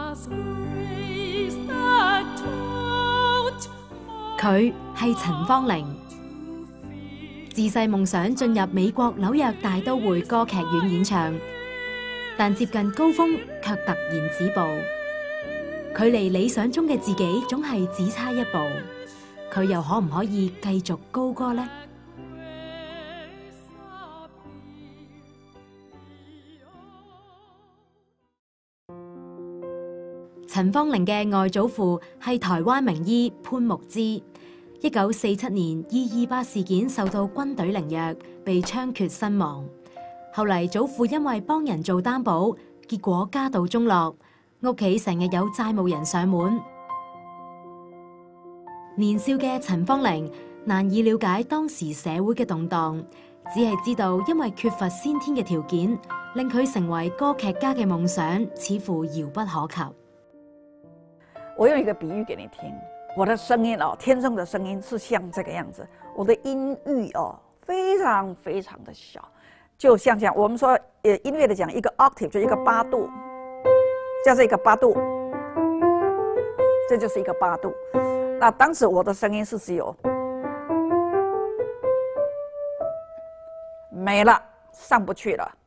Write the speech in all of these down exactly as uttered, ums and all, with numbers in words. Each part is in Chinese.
佢係陳芳齡，自細夢想進入美國紐約大都會歌劇院演唱，但接近高峰卻突然止步。距離理想中嘅自己總係只差一步，佢又可唔可以繼續高歌呢？陳芳齡嘅外祖父係台灣名醫潘木之。一九四七年二二八事件受到軍隊凌虐，被槍決身亡。後嚟祖父因為幫人做擔保，結果家道中落，屋企成日有債務人上門。年少嘅陳芳齡難以了解當時社會嘅動盪，只係知道因為缺乏先天嘅條件，令佢成為歌劇家嘅夢想似乎遙不可及。 我用一個比喻給你聽。我的聲音哦，天生的聲音是像這個樣子。我的音域哦，非常非常的小，就像這樣。我們說，呃，音樂的講一個 octave 就一個八度，這是一個八度，這就是一個八度。那當時我的聲音是只有沒了，上不去了，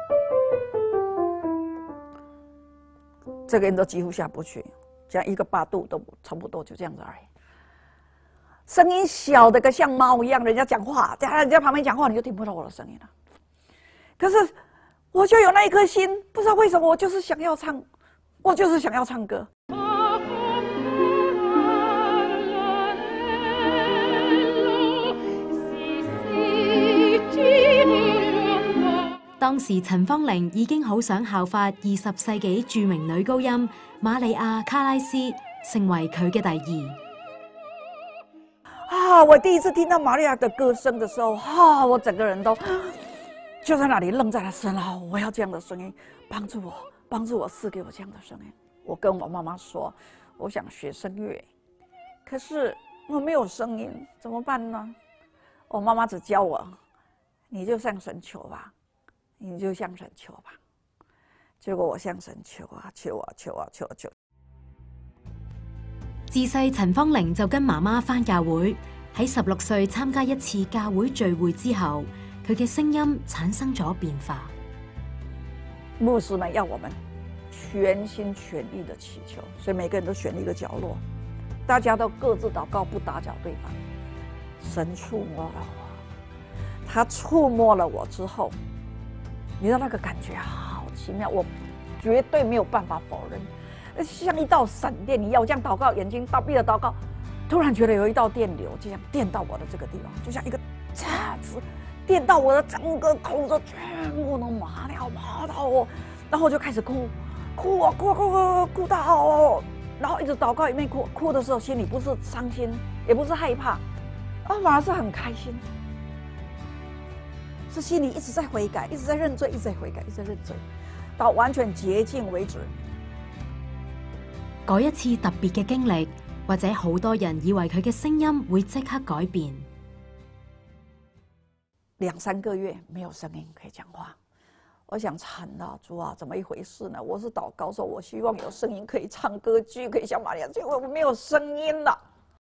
這個音都幾乎下不去。這樣一個八度都差不多，就這樣子而已。聲音小的個像貓一樣，人家講話，在人家旁邊講話，你就聽不到我的聲音了。可是我就有那一顆心，不知道為什麼，我就是想要唱，我就是想要唱歌。 當時陳芳齡已經好想效法二十世紀著名女高音瑪利亞·卡拉斯，成為佢嘅第二。 啊！我第一次聽到瑪利亞的歌聲的時候，哈、啊！我整個人都就在那裡愣在她身後。我要這樣的聲音，幫助我，幫助我，賜給我這樣的聲音。我跟我媽媽說，我想學聲樂，可是我沒有聲音，怎麼辦呢？我媽媽只教我，你就向神求吧。你就向神求吧，結果我向神求啊求啊求啊求啊求。 自細陳芳齡就跟媽媽返教會，喺十六歲參加一次教會聚會之後，佢嘅聲音產生咗變化。 牧師們要我們全心全意的祈求，所以每個人都選了一個角落，大家都各自禱告，不打攪對方。神觸摸了我，他觸摸了我之後。你知道那個感覺好奇妙，我絕對沒有辦法否認，像一道閃電一樣。我這樣禱告，眼睛倒閉了禱告，突然覺得有一道電流，就像電到我的這個地方，就像一個叉子電到我的整個口子，全部都麻掉麻到我，然後我就開始哭，哭啊哭啊哭啊哭到，然後一直禱告一面哭，哭的時候心裡不是傷心，也不是害怕，啊，反而是很開心。是心裡一直在悔改，一直在認罪，一直在悔改，一直在認罪，到完全潔淨為止。 嗰一次特別嘅經歷，或者好多人以為佢嘅聲音會即刻改變。 兩三個月沒有聲音可以講話，我想慘了，主啊，怎麼一回事呢？我是禱告說，我希望有聲音可以唱歌劇，可以像瑪利亞，結果我沒有聲音了。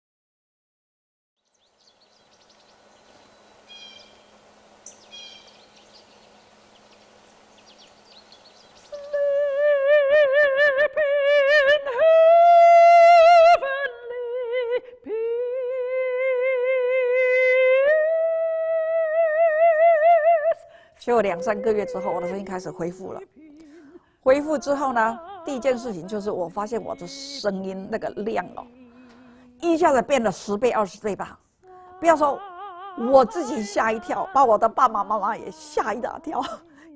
就兩三個月之後，我的聲音開始恢復了。恢復之後呢，第一件事情就是我發現我的聲音那個量哦，一下子變了十倍、二十倍吧。不要說我自己嚇一跳，把我的爸爸媽媽也嚇一大跳。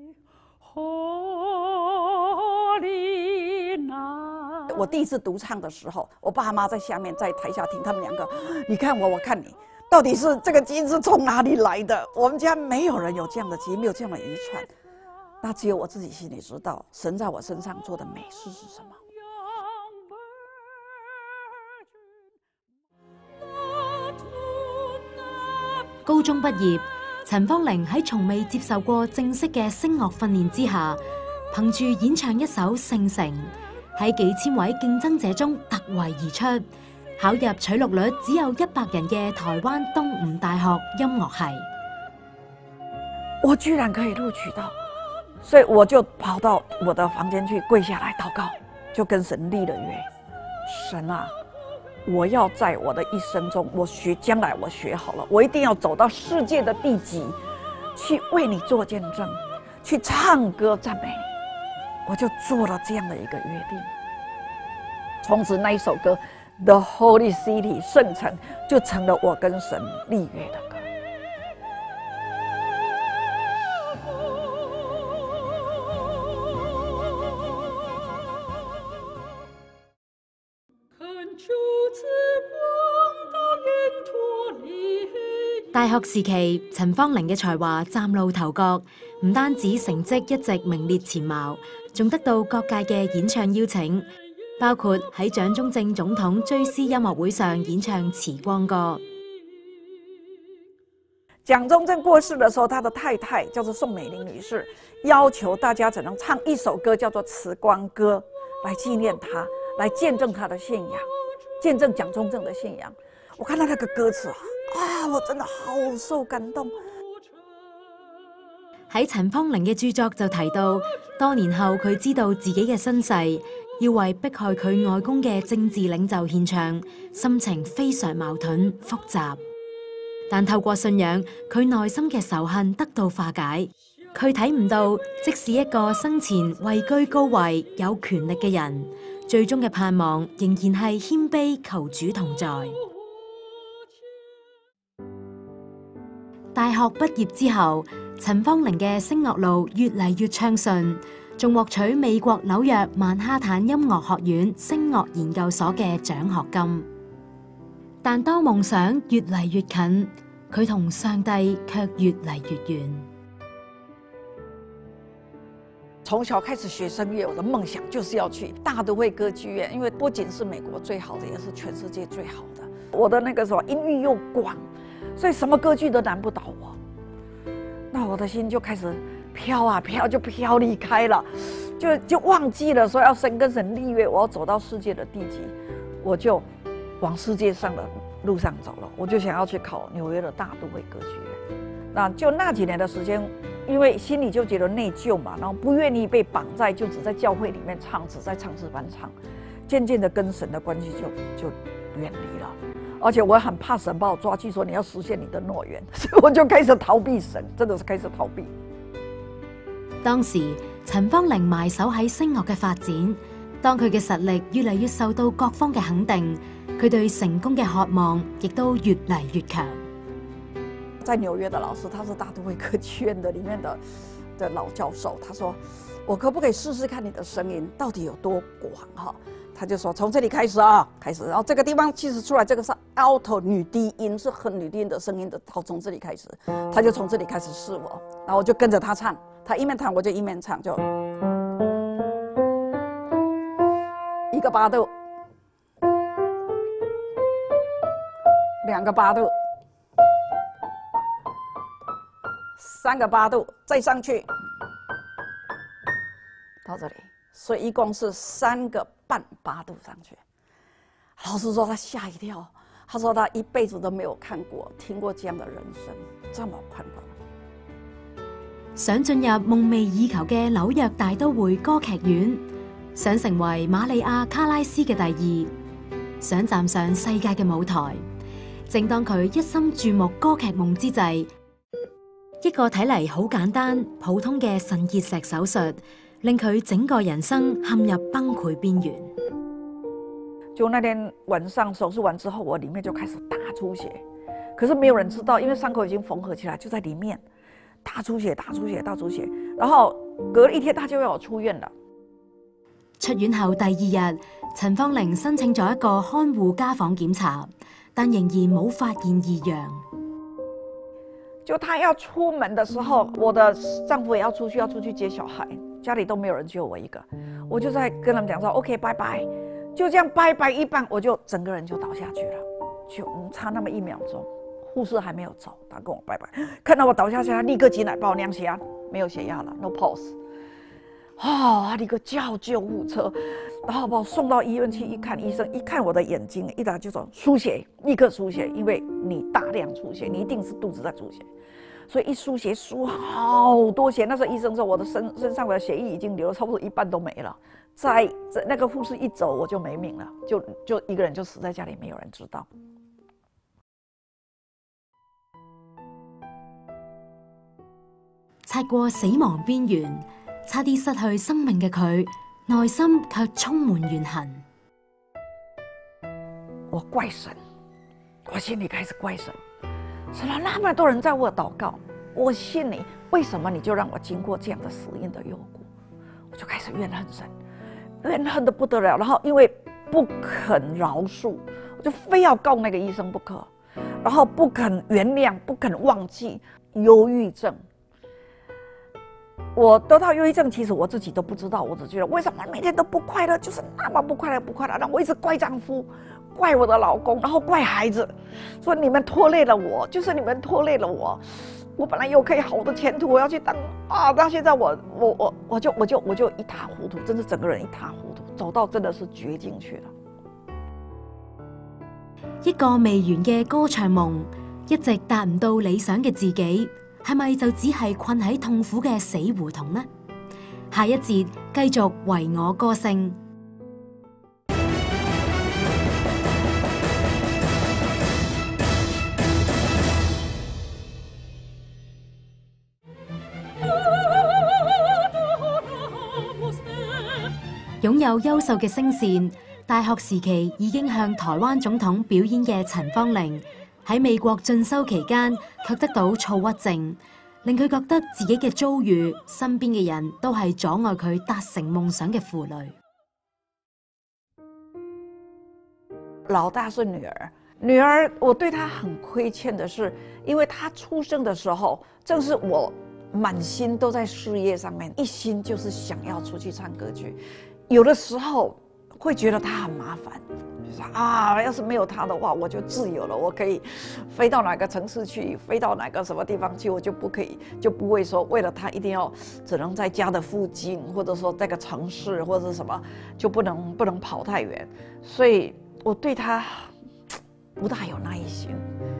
我第一次獨唱的時候，我爸媽在下面在台下聽，他們兩個，你看我，我看你。到底是這個基因是從哪裡來的？我們家沒有人有這樣的基因，沒有這樣的遺傳，那只有我自己心裡知道，神在我身上做的美事是什麼。 高中畢業，陳芳齡喺從未接受過正式嘅聲樂訓練之下，憑住演唱一首《聖城》， 喺幾千位競爭者中突圍而出，考入取錄率只有一百人嘅台灣東吳大學音樂系。 我居然可以錄取到，所以我就跑到我的房間去跪下來禱告，就跟神立了約：神啊，我要在我的一生中，我學將來我學好了，我一定要走到世界的地極，去為你做見證，去唱歌讚美你。我就做了這樣的一個約定。從此那一首歌《The Holy City》聖城就成了我跟神立約的歌。 大學時期，陳芳伶嘅才華嶄露頭角，唔單止成績一直名列前茅，仲得到各界嘅演唱邀請，包括喺蔣中正總統追思音樂會上演唱《慈光歌》。 蔣中正過世的時候，他的太太叫做宋美齡女士，要求大家只能唱一首歌，叫做《慈光歌》，來紀念他，來見證他的信仰，見證蔣中正的信仰。我看到那個歌詞啊，啊，我真的好受感動。 喺陳芳伶嘅著作就提到，多年後佢知道自己嘅身世，要為迫害佢外公嘅政治領袖獻唱，心情非常矛盾複雜。但透過信仰，佢內心嘅仇恨得到化解。佢睇唔到，即使一個生前位居高位、有權力嘅人，最終嘅盼望仍然係謙卑求主同在。大學畢業之後，陳芳伶嘅聲樂路越嚟越暢順，仲獲取美國紐約曼哈坦音樂學院聲樂研究所嘅獎學金。但當夢想越嚟越近，佢同上帝卻越嚟越遠。 從小開始學聲樂，我的夢想就是要去大都會歌劇院，因為不僅是美國最好的，也是全世界最好的。我的那個什麼音域又廣，所以什麼歌劇都難不倒我。那我的心就開始飄啊飄，就飄離開了，就就忘記了說要神跟神立約，我要走到世界的地極，我就往世界上的路上走了。我就想要去考紐約的大都會歌劇院。那就那幾年的時間，因為心裡就覺得內疚嘛，然後不願意被綁在，就只在教會裡面唱，只在唱詩班唱，漸漸的跟神的關係就就遠離了。而且我很怕神把我抓去說你要實現你的諾言，所以我就開始逃避神，真的是開始逃避。 當時陳芳伶埋首喺聲樂嘅發展，當佢嘅實力越嚟越受到各方嘅肯定，佢對成功嘅渴望亦都越嚟越強。 在紐約的老師，他是大都會歌劇院的裡面的的老教授，他說我可不可以試試看你的聲音到底有多廣哈？他就說從這裡開始啊，開始，然後這個地方其實出來這個是 alto 女低音，是很女低音的聲音的，好，從這裡開始，他就從這裡開始試我，然後我就跟着他唱，他一面彈我就一面唱，就一個八度，兩個八度，三個八度，再上去，到這裡，所以一共是三個半八度上去。老師說他嚇一跳，他說他一輩子都沒有看過、聽過這樣的人聲，這麼寬廣。 想進入夢寐以求嘅紐約大都會歌劇院，想成為瑪利亞卡拉斯嘅第二，想站上世界嘅舞台。正當佢一心注目歌劇夢之際，一個睇嚟好簡單、普通嘅腎結石手術，令佢整個人生陷入崩潰邊緣。 就那天晚上手術完之後，我裡面就開始大出血，可是沒有人知道，因為傷口已經縫合起來，就在裡面大出血、大出血、大出血。然後隔了一天，他就要我出院了。 出院後第二日，陳芳伶申請咗一個看護家訪檢查，但仍然冇發現異樣。 就他要出門的時候，我的丈夫也要出去，要出去接小孩，家裡都沒有人，只有我一個。我就在跟他們講說 OK 拜拜，就這樣拜拜一半，我就整個人就倒下去了，就差那麼一秒鐘，護士還沒有走，他跟我拜拜，看到我倒下去，他立刻進來幫我量血壓，沒有血壓了 ，no pulse。哦，他立刻叫救護車， 然后把我送到医院去一看，医生一看我的眼睛，一打就说输血，立刻输血，因为你大量出血，你一定是肚子在出血，所以一输血输好多血。那时候医生说我的身身上的血液已经流了差不多一半都没了，在在那个护士一走我就没命了，就就一个人就死在家里，没有人知道。 擦過死亡邊緣，差啲失去生命嘅佢，內心卻充滿怨恨。 我怪神，我心里開始怪神，神啊，那麼多人在我禱告，我信你，為什麼你就讓我經過這樣的死蔭的幽谷？我就開始怨恨神，怨恨得不得了。然後因為不肯饒恕，我就非要告那個醫生不可，然後不肯原諒，不肯忘記，憂鬱症。我得到忧鬱症，其實我自己都不知道，我只覺得為什麼每天都不快樂，就是那麼不快樂，不快樂，讓我一直怪丈夫，怪我的老公，然後怪孩子，說你們拖累了我，就是你們拖累了我，我本來有可以好的前途，我要去當啊，到現在我我我我就我就我就一塌糊塗，真是整個人一塌糊塗，走到真的是絕境去了。 一個未完嘅歌唱夢，一直達唔到理想嘅自己，係咪就只係困喺痛苦嘅死胡同呢？下一節繼續為我歌聲。擁有優秀嘅聲線，大學時期已經向台灣總統表演嘅陳芳伶，喺美國進修期間卻得到躁鬱症，令佢覺得自己嘅遭遇，身邊嘅人都係阻礙佢達成夢想嘅負累。 老大是女兒，女兒我對她很虧欠的是，因為她出生的時候，正是我滿心都在事業上面，一心就是想要出去唱歌劇。有的時候會覺得他很麻煩，就說啊，要是沒有他的話，我就自由了，我可以飛到哪個城市去，飛到哪個什麼地方去，我就不可以，就不會說為了他一定要只能在家的附近，或者說這個城市或者什麼，就不能不能跑太遠，所以我對他不大有耐心。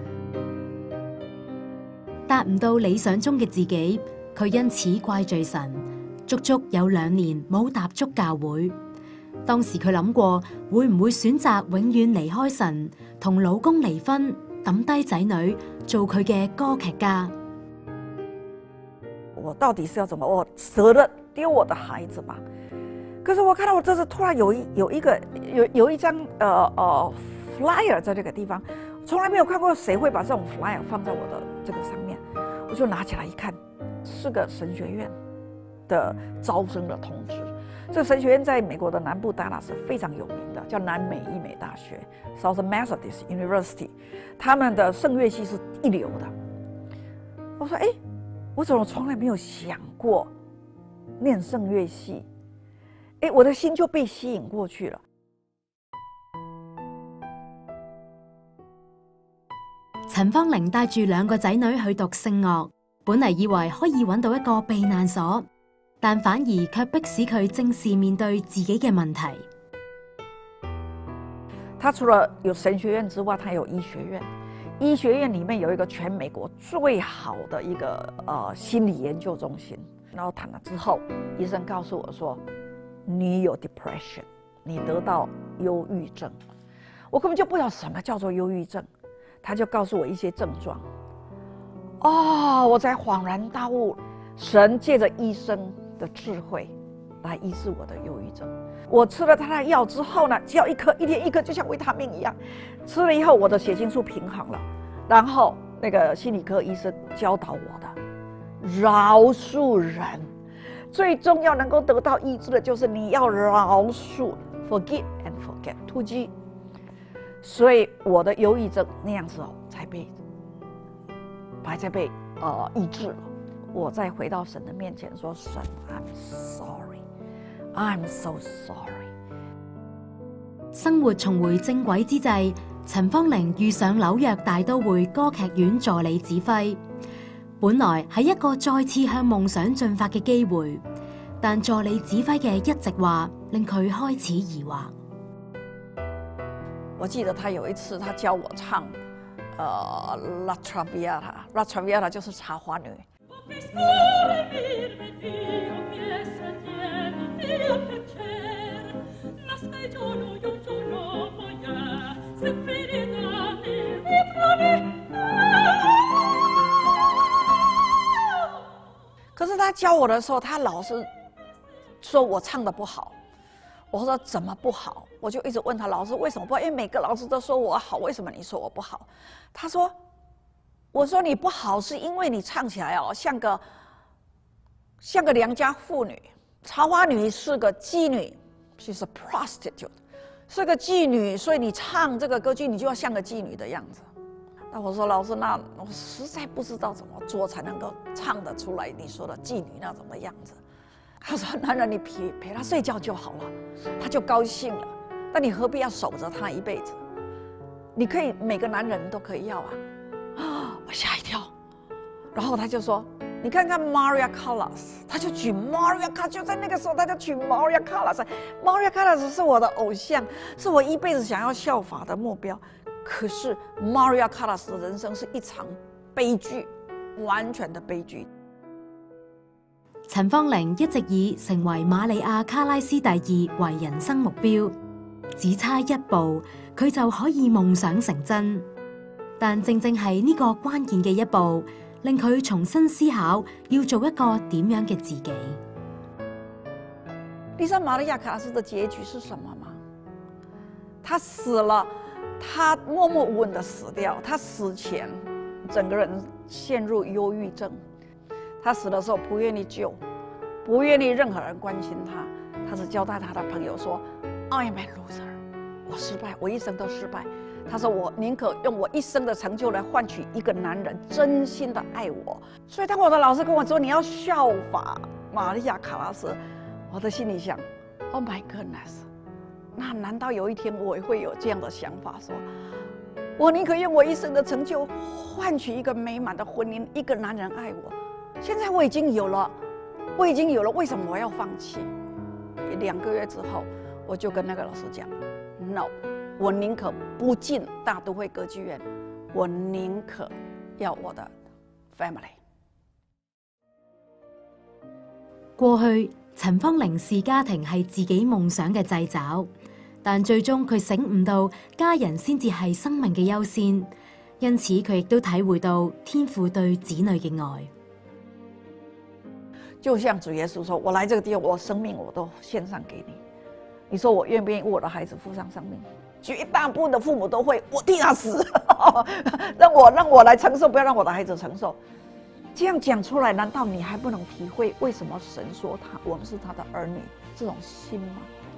達唔到理想中嘅自己，佢因此怪罪神。足足有兩年冇踏足教會，當時佢諗過會唔會選擇永遠離開神，同老公離婚，抌低仔女，做佢嘅歌劇家。 我到底是要怎麼？我捨得丟我的孩子吧？可是我看到我這次突然有一有一個有有一張呃呃 flyer 在這個地方，從來沒有看過誰會把這種 flyer 放在我的這個上面，我就拿起來一看，是個神學院的招生的通知。這個神學院在美國的南部達拉斯非常有名的，叫南美醫美大學 （Southern Methodist University），他們的聲樂系是一流的。我說：哎，我怎麼從來沒有想過念聲樂系？哎，我的心就被吸引過去了。 陳芳伶帶住兩個仔女去讀聖樂，本嚟以為可以揾到一個避難所。但反而卻迫使佢正視面對自己嘅問題。 他除了有神學院之外，他有醫學院。醫學院裡面有一個全美國最好的一個呃心理研究中心。然後談了之後，醫生告訴我說：“你有 depression， 你得到憂鬱症。”我根本就不知道什麼叫做憂鬱症，他就告訴我一些症狀。哦，我才恍然大悟，神借着醫生的智慧來醫治我的憂鬱症。我吃了他的藥之後呢，只要一顆，一天一顆，就像維他命一樣。吃了以後，我的血清素平衡了。然後那個心理科醫生教導我的，饒恕人，最重要能夠得到醫治的就是你要饒恕 ，forgive and forget， 突擊。所以我的憂鬱症那樣子哦，才被，才才被呃醫治了。我再回到神的面前說：“神 ，I'm sorry, I'm so sorry。” 生活重回正軌之際，陳芳伶遇上紐約大都會歌劇院助理指揮，本來係一個再次向夢想進發嘅機會，但助理指揮嘅一直話令佢開始疑惑。 我記得他有一次，他教我唱，呃，La Traviata，La Traviata 就是茶花女。可是他教我的时候，他老是说我唱的不好。我说怎么不好？我就一直问他老师为什么不好？因为每个老师都说我好，为什么你说我不好？他说，我说你不好是因为你唱起来哦像个像个良家妇女。茶花女是个妓女 ，she's a prostitute， 是个妓女，所以你唱这个歌剧，你就要像个妓女的样子。那我说老师，那我实在不知道怎么做才能够唱得出来你说的妓女那种的样子。他说：“男人，你陪陪他睡觉就好了，他就高兴了。但你何必要守着他一辈子？你可以每个男人都可以要啊！”啊，我吓一跳。然后他就说：“你看看 Maria Callas， 他就举 Maria Callas， 就在那个时候他就举 Maria Callas。Maria Callas 是我的偶像，是我一辈子想要效法的目標。可是 Maria Callas 的人生是一場悲劇，完全的悲劇。” 陳芳玲一直以成為瑪利亞卡拉斯第二為人生目標，只差一步佢就可以夢想成真。但正正係呢個關鍵嘅一步，令佢重新思考要做一個點樣嘅自己。 你知道瑪利亞卡拉斯的結局是什麼嗎？他死了，他默默無聞的死掉。他死前整個人陷入憂鬱症。他死的時候不願意救，不願意任何人關心他，他只交代他的朋友說 ：“I am a loser， 我失敗，我一生都失敗。”他說：“我寧可用我一生的成就來換取一個男人真心的愛我。”所以當我的老師跟我說你要效法瑪利亞卡拉斯，我的心裡想 ：“Oh my goodness， 那難道有一天我也會有這樣的想法說？”我寧可用我一生的成就換取一個美滿的婚姻，一個男人愛我。現在我已經有了，我已經有了，為什麼我要放棄？兩個月之後，我就跟那個老師講 ：“No， 我寧可不進大都會歌劇院，我寧可要我的 family。” 過去陳芳玲視家庭係自己夢想嘅掣肘，但最終佢醒悟到家人先至係生命嘅優先，因此佢亦都體會到天父對子女嘅愛。 就像主耶穌說：“我來這個地方，我生命我都獻上給你。你說我願不願意為我的孩子付上生命？絕大部分的父母都會，我替他死，讓我讓我來承受，不要讓我的孩子承受。”這樣講出來，難道你還不能體會為什麼神說他我們是他的兒女這種心嗎？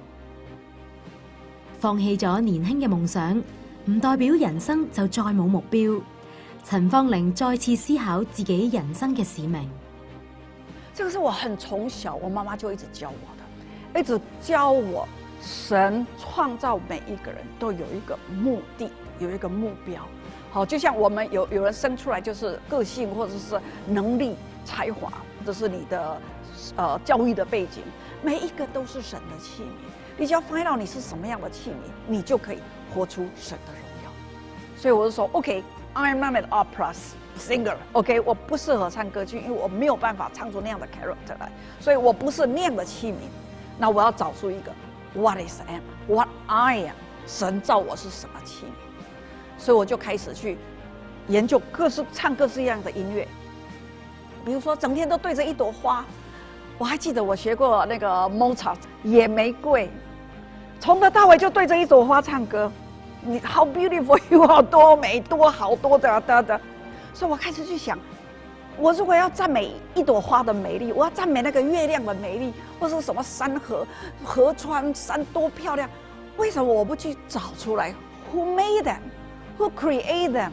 放棄咗年輕嘅夢想，唔代表人生就再冇目標。陳芳玲再次思考自己人生嘅使命。 這個是我很從小，我媽媽就一直教我的，一直教我，神創造每一個人都有一個目的，有一個目標。好，就像我們有有人生出來就是個性，或者是能力、才華，或者是你的呃教育的背景，每一個都是神的器皿。你只要find out你是什麼樣的器皿，你就可以活出神的榮耀。所以我就說 ，OK，I am not an opera singer，OK， 我不適合唱歌劇，因為我沒有辦法唱出那樣的 character 來，所以我不是那樣的器皿。那我要找出一個 What is I am，What I am， 神造我是什麼器皿？所以我就開始去研究各式唱各式樣的音樂，比如說整天都對着一朵花。我還記得我學過那個 Mozart 野玫瑰，從頭到尾就對着一朵花唱歌。你 How beautiful you are， 多美多好多的的的。所以我開始去想，我如果要讚美一朵花的美麗，我要讚美那個月亮的美麗，或是什麼山河河川山多漂亮，為什麼我不去找出來 Who made them？Who create them？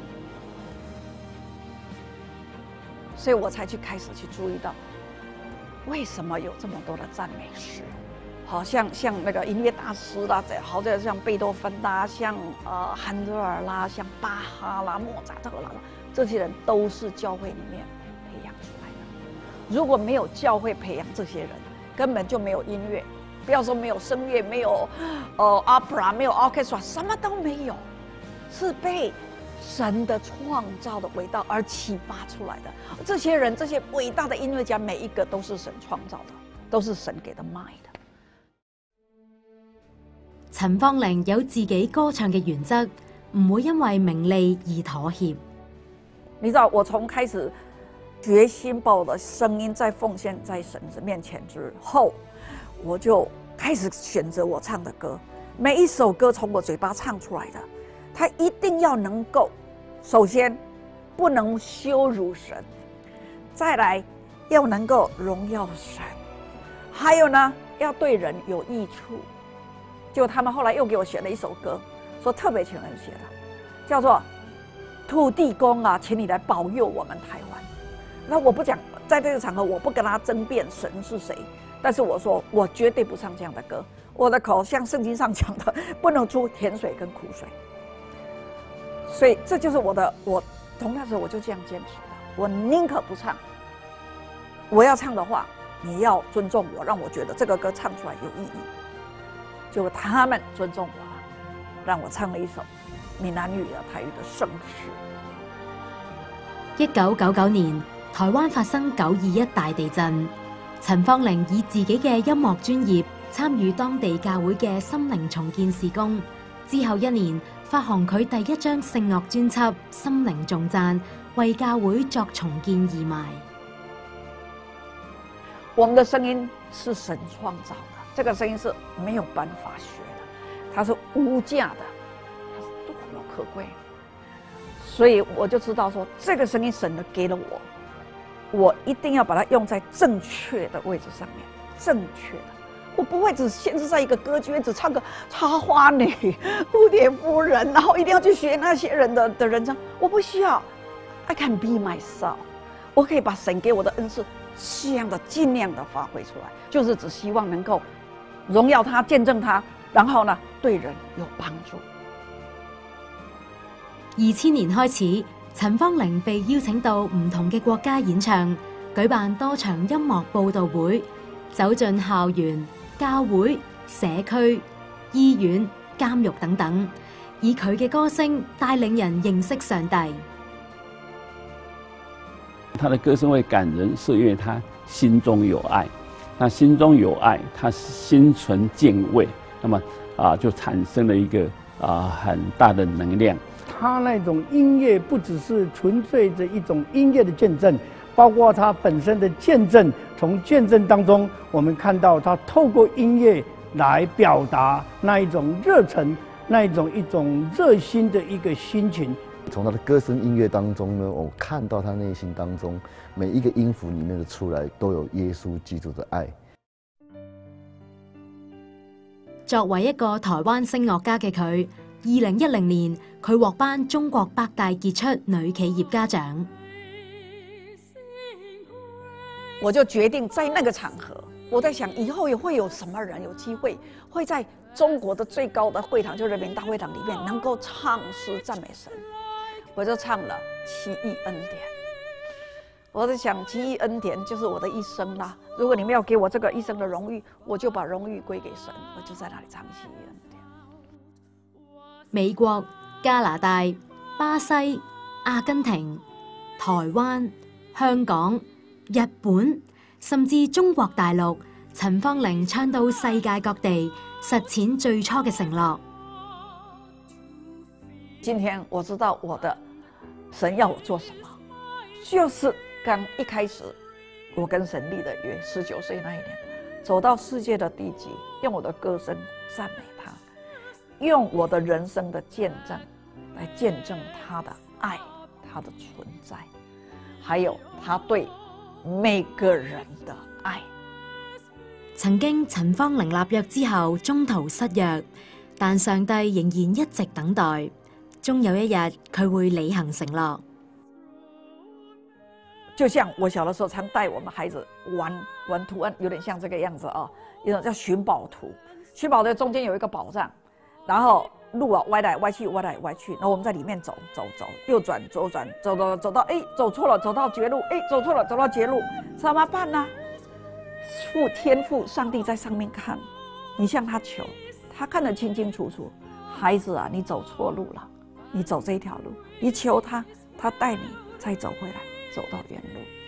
所以我才去開始去注意到，為什麼有這麼多的讚美詩？好像像那個音樂大師啦，好像像貝多芬啦，像呃韓德爾啦，像巴哈啦、莫扎特啦，這些人都是教會裡面培養出來的。如果沒有教會培養這些人，根本就沒有音樂， 不要说没有声乐，没有呃 opera， 没有 orchestra， 什么都没有，是被神的创造的伟大而启发出来的。这些人，这些伟大的音乐家，每一个都是神創造的，都是神給的 mind。 陳芳玲有自己歌唱嘅原則，唔會因為名利而妥協。 你知道，我從開始決心把我的聲音再奉獻在神子面前之後，我就開始選擇我唱的歌。每一首歌從我嘴巴唱出來的，它一定要能夠，首先不能羞辱神，再來要能夠榮耀神，還有呢，要對人有益處。就他們後來又給我選了一首歌，說特別請人寫的，叫做《土地公啊，請你來保佑我們台灣》。那我不講，在這個場合我不跟他爭辯神是誰，但是我說我絕對不唱這樣的歌，我的口像聖經上講的，不能出甜水跟苦水。所以這就是我的，我從那時候我就這樣堅持的，我寧可不唱。我要唱的話，你要尊重我，讓我覺得這個歌唱出來有意義。就他們尊重我了，讓我唱了一首閩南語的台語的盛世。 一九九九年，台灣發生九二一大地震，陳芳玲以自己嘅音樂專業參與當地教會嘅心靈重建事工。之後一年，發行佢第一張聖樂專輯《心靈頌讚》，為教會作重建義賣。 我們的聲音是神創造的。這個聲音是沒有辦法學的，它是無價的，它是多麼可貴。所以我就知道說，這個聲音神的給了我，我一定要把它用在正確的位置上面，正確的。我不會只限制在一個歌劇院，只唱個插花女、蝴蝶夫人，然後一定要去學那些人的的人生。我不需要 ，I can be myself。我可以把神給我的恩賜，這樣的盡量的發揮出來，就是只希望能夠榮耀他，見證他，然後呢，對人有幫助。 二千年開始，陳芳玲被邀請到唔同嘅國家演唱，舉辦多場音樂佈道會，走進校園、教會、社區、醫院、監獄等等，以佢嘅歌聲帶領人認識上帝。 他的歌聲會感人，是因為他心中有愛。他心中有愛，他心存敬畏，那麼啊，就產生了一個啊很大的能量。 他那種音樂不只是純粹的一種音樂的見證，包括他本身的見證。從見證當中，我們看到他透過音樂來表達那一種熱忱，那一種一種熱心的一個心情。 從他的歌聲音樂當中呢，我看到他內心當中每一個音符裡面的出來都有耶穌基督的愛。 作為一個台灣聲樂家嘅佢，二零一零年佢獲頒中國百大傑出女企業家獎。 我就決定在那個場合，我在想以後也會有什麼人有機會會在中國的最高的會堂，就人民大會堂裡面能夠唱詩讚美神。我就唱了《奇異恩典》，我在想，奇異恩典就是我的一生啦。如果你們要給我這個一生的榮譽，我就把榮譽歸給神，我就在那裡唱奇異恩典。 美國、加拿大、巴西、阿根廷、台灣、香港、日本，甚至中國大陸，陳芳玲唱到世界各地，實踐最初嘅承諾。 今天我知道我的神要我做什麼，就是剛一開始我跟神立的約，十九歲那一年，走到世界的地極，用我的歌聲讚美他，用我的人生的見證來見證他的愛，他的存在，還有他對每個人的愛。 曾經陳芳玲立約之後中途失約，但上帝仍然一直等待。終有一日，佢會履行承諾。 就像我小的時候常帶我們孩子玩玩圖案，有點像這個樣子啊，一種叫尋寶圖。尋寶的中間有一個寶藏，然後路啊歪來歪去，歪來歪去，然後我們在裡面走走走，右轉左轉，走到走到，哎，走錯了，走到絕路，哎，走錯了，走到絕路，怎麼辦呢？父天父上帝在上面看， 你向他求，他看得清清楚楚。孩子啊，你走错路了，你走这条路，你求他，他带你再走回来，走到原路。